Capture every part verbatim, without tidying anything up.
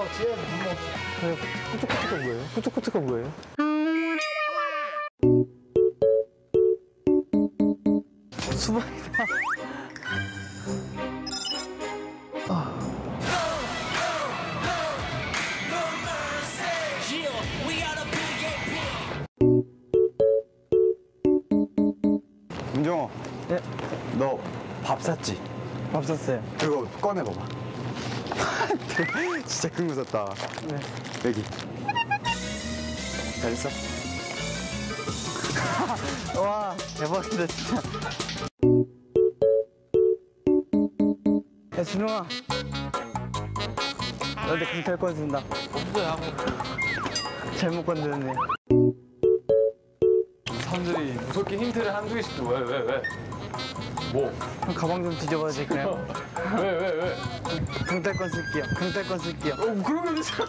지혜야 밥 먹었어. 그래, 후툭후툭한 거예요? 후툭후툭한 거예요? 수박이다. 아. 민정아. 네? 너 밥 샀지? 밥 샀어요. 그거 꺼내봐봐. 진짜 큰 거 샀다. 네. 여기. 잘했어? 와, 대박이다, 진짜. 야, 준호아. 너한테 강탈권 준다. 없어요. 잘못 건드렸네. 사람들이 무섭게 힌트를 한두 개씩 줘. 왜, 왜, 왜? 뭐? 형 가방 좀 뒤져봐도 될까요? 왜, 왜, 왜? 강탈권 쓸게요. 강탈권 쓸게요. 어, 그런 게 어딨어?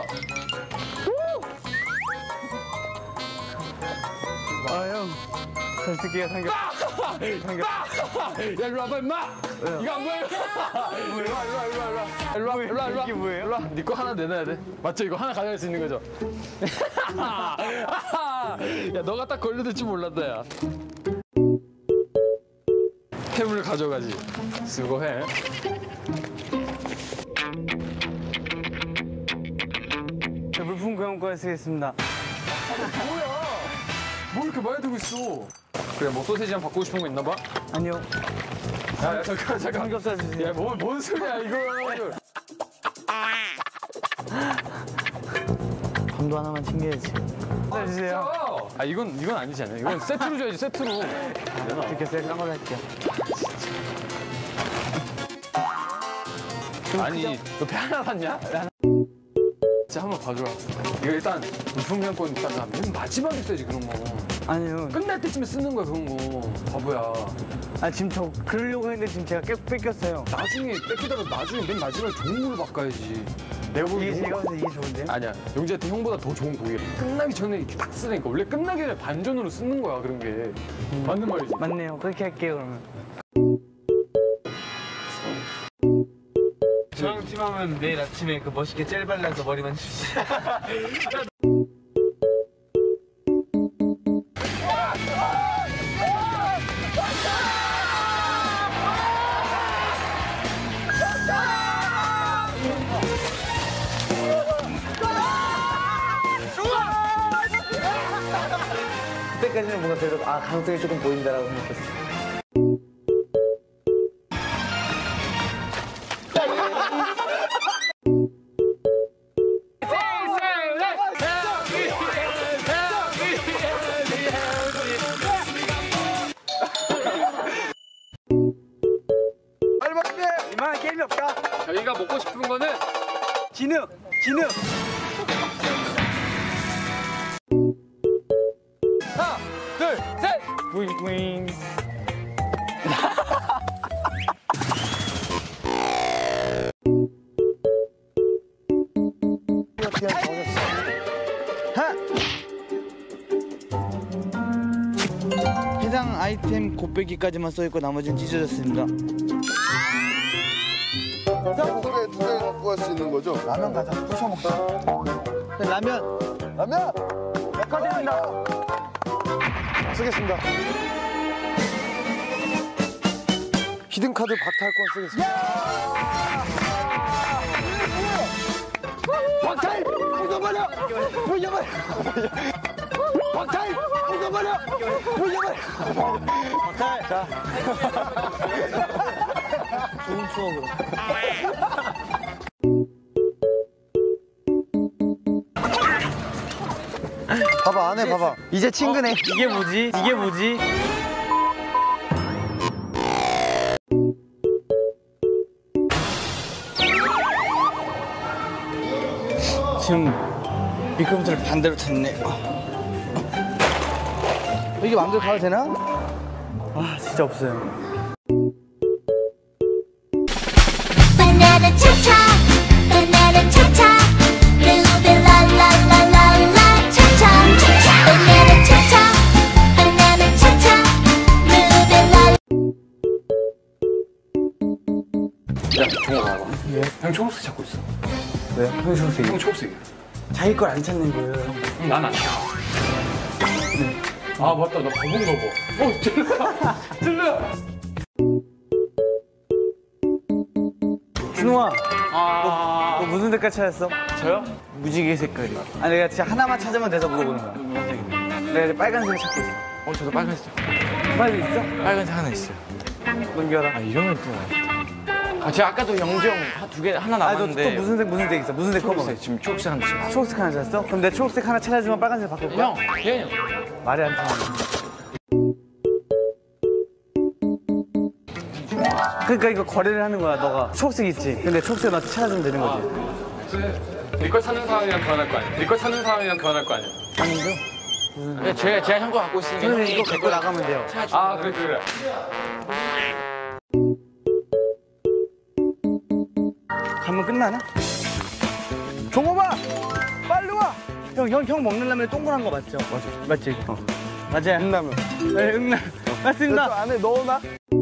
아, 형. 잘 쓸게요, 삼겹. 삼겹. 야, 일로 와봐, 임마! 왜요? 이거 안 보여? 일로 와, 일로 와, 일로 와, 일로 와. 일로 와, 일로 와, 일로 와. 이게 뭐예요? 일로 와. 네 거 하나 내놔야 돼. 맞죠? 이거 하나 가져갈 수 있는 거죠? 야, 너가 딱 걸려들 줄 몰랐다, 야. 햄을 가져가지. 수고해. 저 물품 교환권 쓰겠습니다. 뭐야? 뭐 이렇게 많이 들고 있어? 그래, 뭐 소세지 한 바꾸고 싶은 거 있나 봐? 아니요. 야, 야 잠깐, 잠깐. 삼겹살 주세요. 야, 뭐, 뭔 소리야, 이거. 밤도 하나만 챙겨야지. 아, 주세요. 아, 이건, 이건 아니지 않아요? 이건 세트로 줘야지, 세트로. 이렇게 셀 깐걸 할게요. 아니, 너 배 하나 샀냐? 진짜 한번 봐줘라. 이거 일단 물품교환권 있다가 맨 마지막에 써야지, 그런 거. 아니요. 끝날 때쯤에 쓰는 거야, 그런 거. 바보야. 아, 지금 저 그러려고 했는데 지금 제가 계속 뺏겼어요. 나중에 뺏기다가 나중에 맨 마지막에 좋은 걸로 바꿔야지. 내가 보기 이게 제가 봤을 때 이게 좋은데요? 아니야. 용지한테 형보다 더 좋은 고기를 끝나기 전에 이렇게 딱 쓰니까 원래 끝나기 전에 반전으로 쓰는 거야, 그런 게. 음. 맞는 말이지? 맞네요. 그렇게 할게요, 그러면. 저랑 팀하면 내일 아침에 그 멋있게 젤 발라서 머리만 주시죠. 그때까지는 뭔가 그래도 아, 가능성이 조금 보인다라고 생각했어요. 빨리 먹게! 이만한 게임이 없다. 저희가 먹고 싶은 거는 진흙! 진흙! 하나, 둘, 셋! 뿌잉뿌잉. 해당 아이템 곱빼기까지만 써있고 나머지는 찢어졌습니다. 두개 두 개 갖고 갈 수 있는 거죠? 라면 가자. 부셔 먹자. 라면! 라면! 축하드립니다. 쓰겠습니다. 히든카드 박탈권 쓰겠습니다. 박탈! 묻어버려! 묻어버려! 박탈! 묻어버려! 묻어버려! 박탈! 자. 좋은 추억으로. 봐봐, 안에 봐봐. 이제 친근해. 어? 이게 뭐지? 이게 뭐지? 지금 미끄럼틀을 반대로 탔네. 이게 마음대로 가도 되나? 아, 진짜 없어요. Banana cha-cha, banana cha-cha, move it la la la la la cha-cha. Banana cha-cha, banana cha-cha, move it la. 야, 종호 봐봐. 왜? 형 초록색 잡고 있어. 왜? 형이 초록색이야? 형 초록색이야. 자기 걸 안 찾는 거예요. 응, 난 아니야. 아 맞다, 나 바본가 봐. 어, 찔러야, 찔러야. 준호아, 아, 너 무슨 색깔 찾았어? 저요? 무지개 색깔이야. 아, 내가 진짜 하나만 찾으면 돼서 물어보는 거야. 내가 이제 빨간색을 찾고 있어. 어, 저도 빨간색. 빨리 있어? 빨간색 하나 있어요. 넘겨라. 아, 이러면 또. 아, 제가 아까도 영정 두 개 하나 아, 너 또 남았는데. 무슨 색, 무슨 색 있어? 무슨 색 커버? 초록색, 지금 초록색 하나 있어요. 초록색 하나 찾았어? 그럼 내가 초록색 하나 찾아주면 빨간색 바꿀 거야? 형, 예, 형. 말이 안 통하네. 그러니까 이거 거래를 하는 거야, 너가. 초록색 있지? 근데 초록색 너 찾아주면 되는 거지. 네걸 찾는 사람이랑 교환할 거 아니야? 네걸 찾는 사람이랑 교환할 거 아니야? 아닌데? 네, 제가, 제가 형 거 갖고 있으니까. 저는 형이 이거 제 갖고 거 나가면 돼요. 아, 그래, 그래. 가면 끝나나? 종호봐! 빨리 와! 형, 형, 형 먹는 라면에 동그란 거 맞죠? 맞아. 맞지? 어. 맞아요. 응라면. 네, 응라면. 맞습니다. 안에 넣어놔.